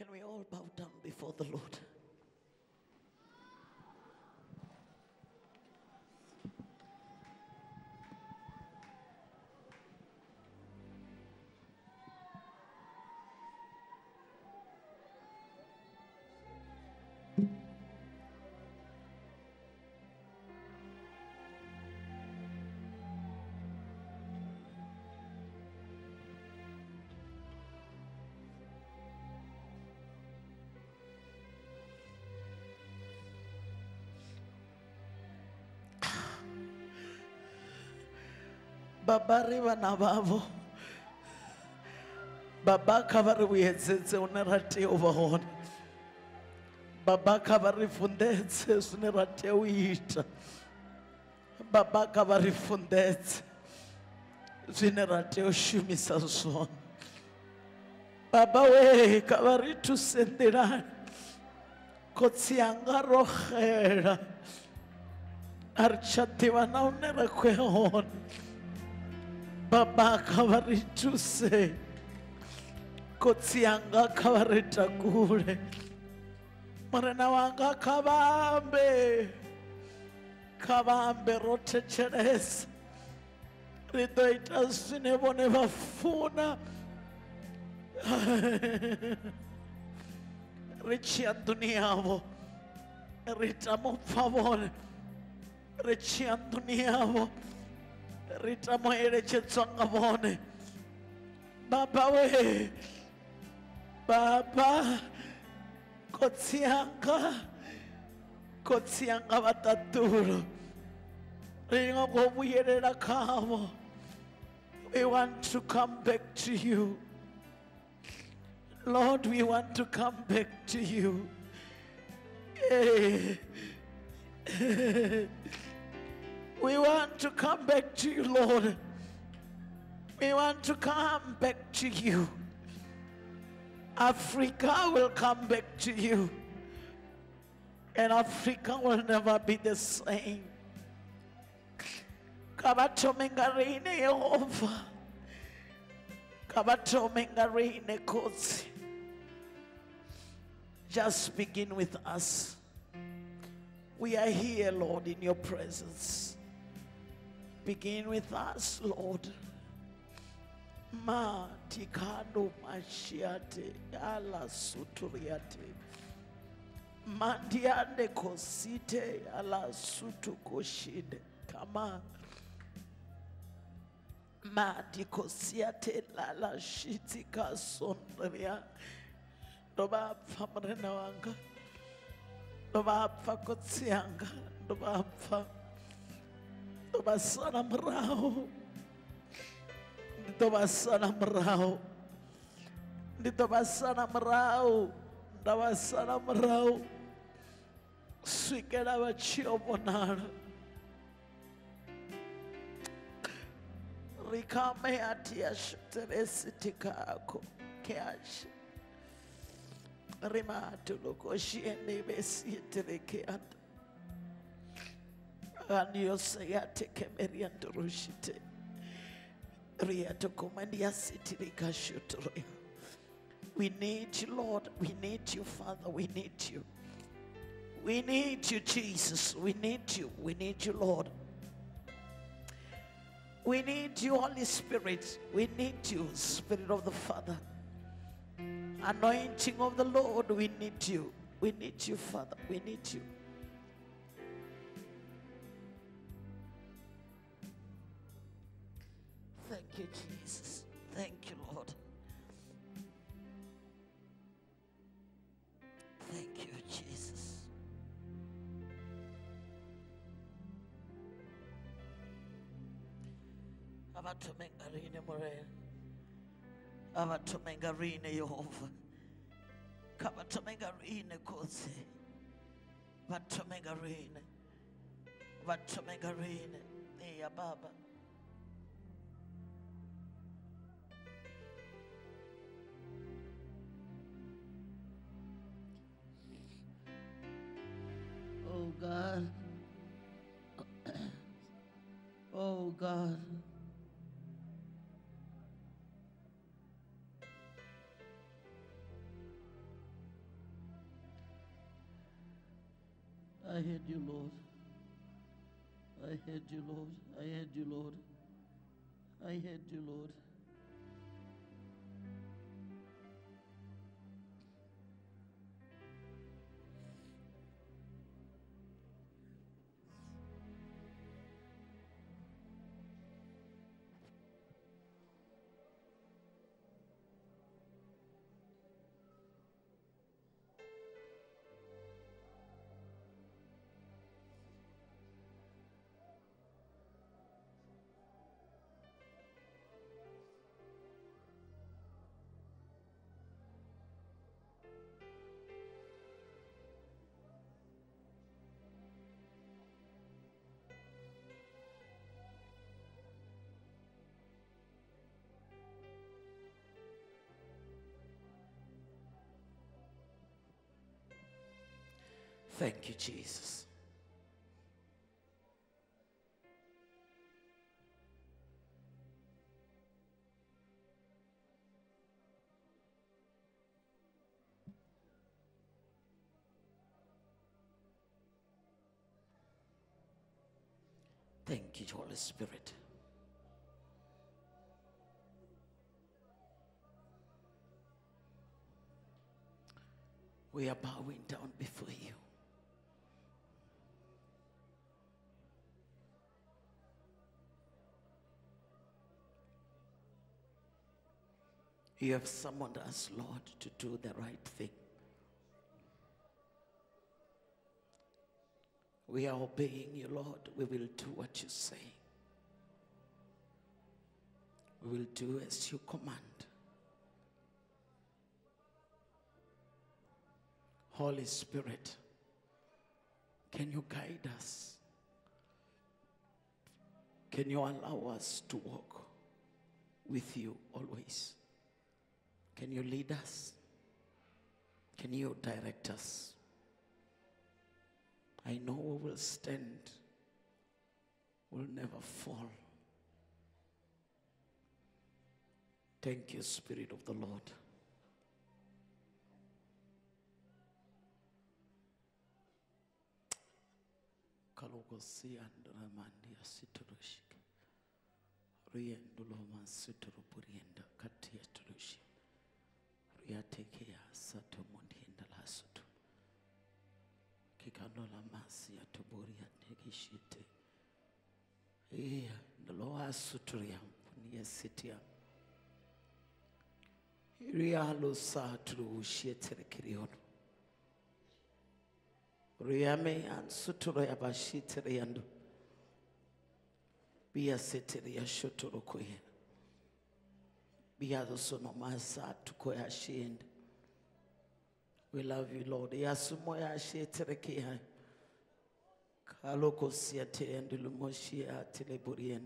Can we all bow down before the Lord? Babari vana vavo babaka vari vuyedzedze une ratea uva hone babaka vari fundedze zvine ratea uita babaka vari fundedze zvine ratea ushumisa zvone baba we kavari tusenderani kotsi yanga rohera arichativa naune rakwe hone baba kavarituse kotsi yanga kavaritakure murena wanga kavambe rotecheresa ritoita zvine vone vafuna richiya nduni yavo rita mupfa vone richiya nduni yavo rita moerechedzwa nga vone baba we baba kotsi yanga vataturo rinongobuyerera kavo. We want to come back to you, Lord. We want to come back to you. We want to come back to you, Lord. We want to come back to you. Africa will come back to you. And Africa will never be the same. Kabatomengarine Yehova. Kabatomengarine Kotsi. Just begin with us. We are here, Lord, in your presence. Begin with us, Lord. Ma tikando mashiate ala suturiate. Mandiande kosite ala sutu koshide. Kama. Ma dikosiate lala shitika sondria. Doba famrena wanga. Doba kotsi yanga. Doba sana mrao. Ndobasana mrao. Ndobasana mrao. Ndobasana mrao. Swikera vachiomonara. Rikame atiash terestika ako keash. Rimatu lokoshi ene besi terekeanda. Aniyosayate kemeriandorushite. We need you, Lord. We need you, Father. We need you. We need you, Jesus. We need you. We need you, Lord. We need you, Holy Spirit. We need you, Spirit of the Father. Anointing of the Lord. We need you. We need you, Father. We need you. Thank you, Jesus. Thank you, Lord. Thank you, Jesus. Abatumengarine Morel. Abatumengarine Yehova. Kabatumengarine Kose. Batumengarine. Batumengarine. Iya Baba. Oh God. Oh God. heard you, Lord. I heard you, Lord. I heard you, Lord. I heard you, Lord. Thank you, Jesus. Thank you, Holy Spirit. We are bowing down before you. You have summoned us, Lord, to do the right thing. We are obeying you, Lord. We will do what you say. We will do as you command. Holy Spirit, can you guide us? Can you allow us to walk with you always? Can you lead us? Can you direct us? I know we will stand. We'll never fall. Thank you, Spirit of the Lord. Riame and suturo yabashitere yando. Bia setere ya shotoro koye. Bia dosono masa tukoya shiend. We love you, Lord. Yasumo ya shetere kiya. Kaloko siate and lumoshia teleburiend.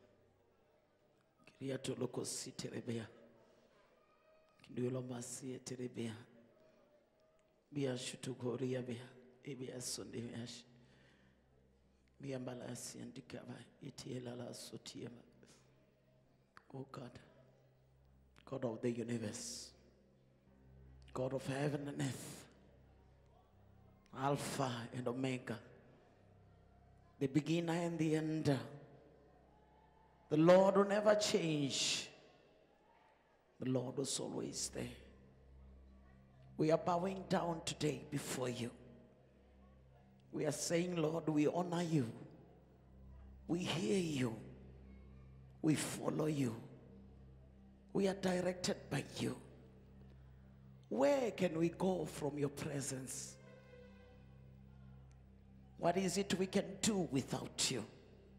Kiriato loko siterebea. Kindulo masi terebea. Bia shutukoria bea. Ebia Sunday ash. Biambalasi and Dikaba, Itiela Sotiema. Oh God, God of the universe, God of heaven and earth, Alpha and Omega, the beginner and the end, the Lord will never change. The Lord was always there. We are bowing down today before you. We are saying, Lord, we honor you. We hear you. We follow you. We are directed by you. Where can we go from your presence? What is it we can do without you?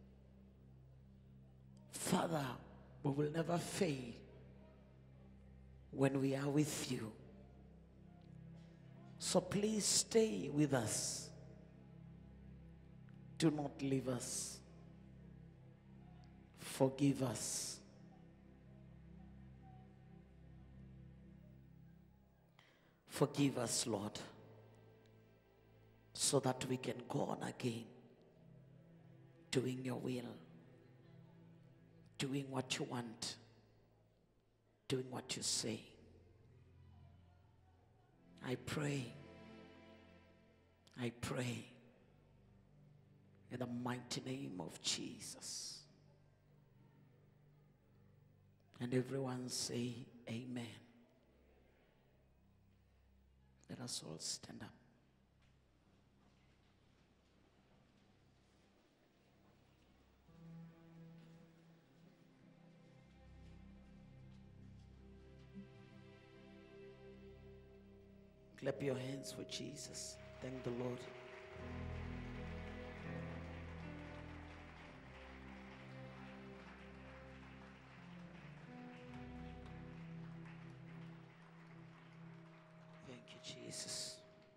Father, we will never fail when we are with you. So please stay with us. Do not leave us. Forgive us. Forgive us, Lord, so that we can go on again, doing your will, doing what you want, doing what you say. I pray In the mighty name of Jesus. And everyone say amen. Let us all stand up. Clap your hands for Jesus. Thank the Lord. Thank you, Jesus.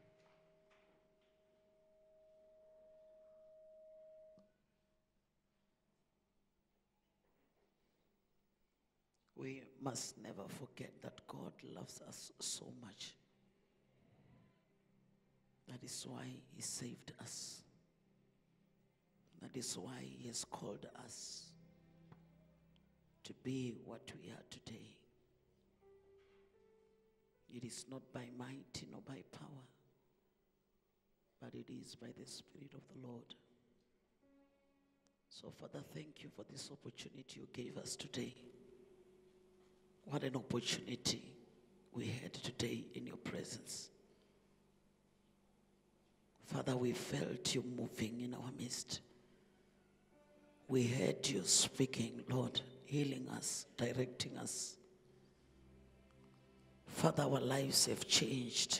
We must never forget that God loves us so much. That is why He saved us. That is why He has called us to be what we are today. It is not by might nor by power, but it is by the Spirit of the Lord. So, Father, thank you for this opportunity you gave us today. What an opportunity we had today in your presence. Father, we felt you moving in our midst. We heard you speaking, Lord, healing us, directing us. Father, our lives have changed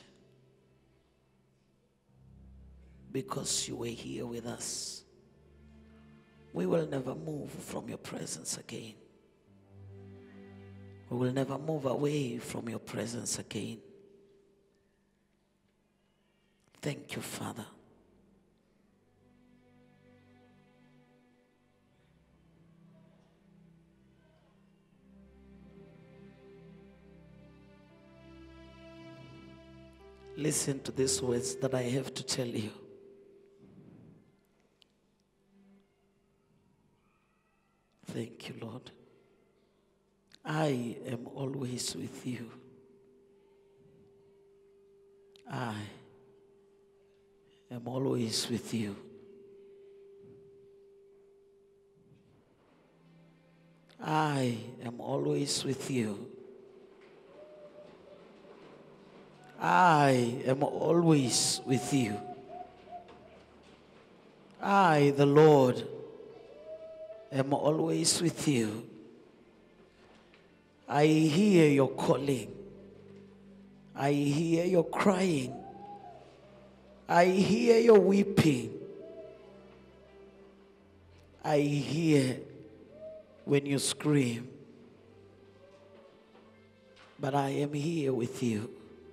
because you were here with us. We will never move from your presence again. We will never move away from your presence again. Thank you, Father. Listen to these words that I have to tell you. Thank you, Lord. I am always with you. I am always with you. I am always with you. I am always with you. I, the Lord, am always with you. I hear your calling. I hear your crying. I hear your weeping. I hear when you scream. But I am here with you.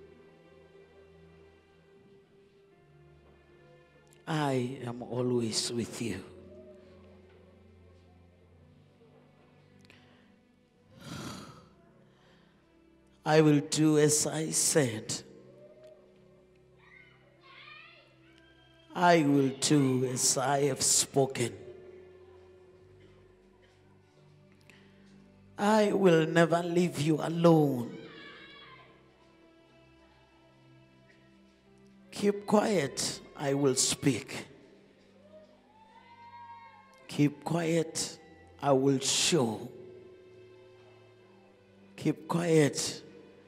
I am always with you. I will do as I said. I will do as I have spoken. I will never leave you alone. Keep quiet, I will speak. Keep quiet, I will show. Keep quiet,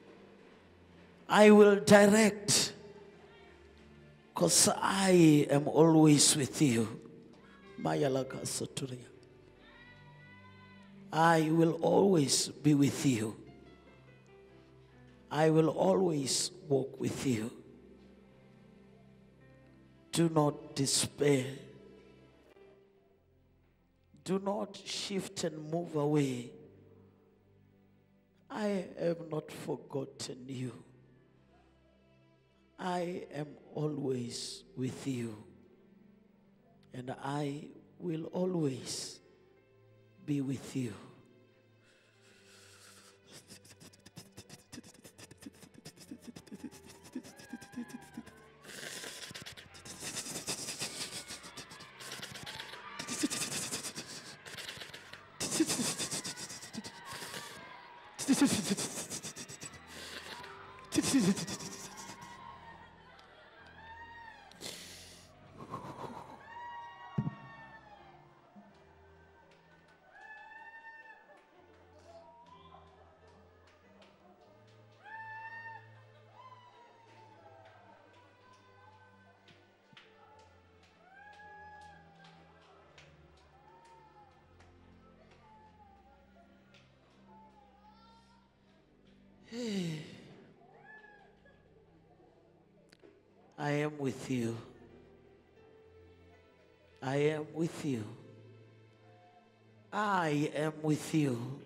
I will direct. Because I am always with you. I will always be with you. I will always walk with you. Do not despair. Do not shift and move away. I have not forgotten you. I am always with you. And I will always be with you. I am with you. I am with you. I am with you.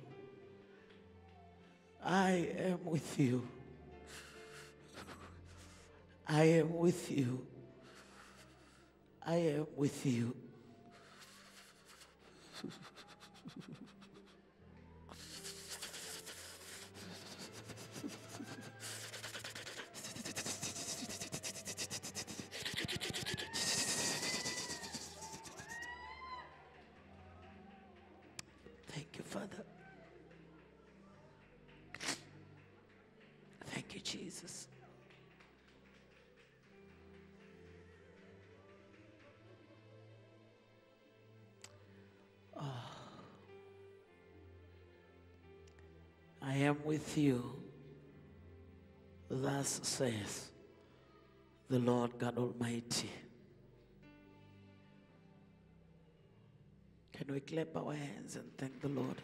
I am with you. I am with you. I am with you. Thank you, Father. Thank you, Jesus. I am with you. Thus says the Lord God Almighty. Can we clap our hands and thank the Lord?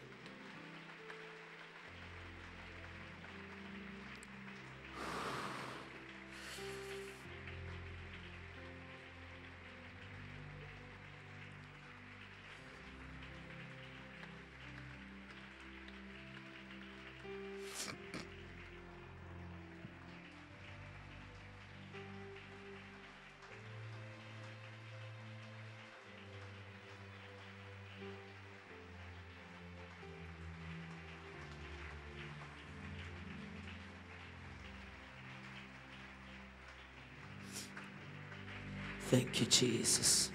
Thank you, Jesus.